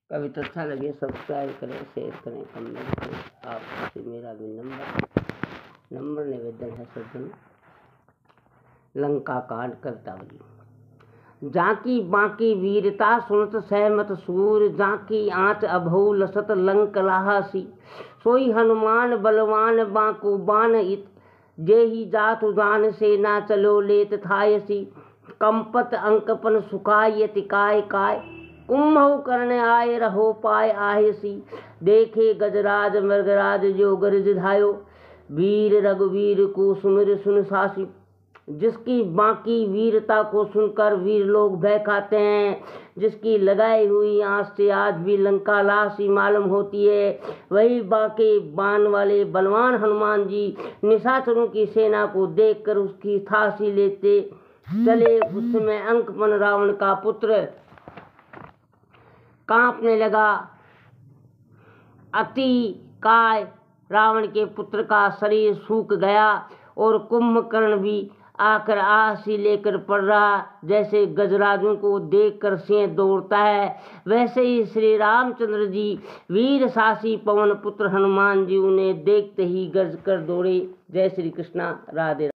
कविता अच्छा लगे सब्सक्राइब करें, शेयर करें, कमेंट करें। आपसे मेरा भी नंबर निवेदन है सज्जन। लंका कांड कर्तावली। जाकी बाकी वीरता सुनत सहमत सूर, जाकी आँच अभौ लसत लंक लाहासी। सोई हनुमान बलवान बांको बान इत, जेहि जातु जान सेना चलो लेत थायसी। कंपत अंकपन सुखायति काय काय, कुम्भौ करने आए रहो पाए आहेसी। देखे गजराज मृगराज जो गर्ज धायो, वीर रघुवीर को सुमिर सुन सासी। जिसकी बाकी वीरता को सुनकर वीर लोग भय खाते हैं, जिसकी लगाई हुई आँच से आज भी लंका लाशी मालूम होती है, वही बाके बाण वाले बलवान हनुमान जी निशाचरों की सेना को देखकर उसकी फांसी लेते चले। उस समय अंकपन रावण का पुत्र कांपने लगा। अति काय रावण के पुत्र का शरीर सूख गया और कुंभकर्ण भी आकर आसी लेकर पड़ रहा। जैसे गजराजों को देखकर सिंह दौड़ता है, वैसे ही श्री रामचंद्र जी वीर सासी पवन पुत्र हनुमान जी उन्हें देखते ही गरज कर दौड़े। जय श्री कृष्णा। राधे।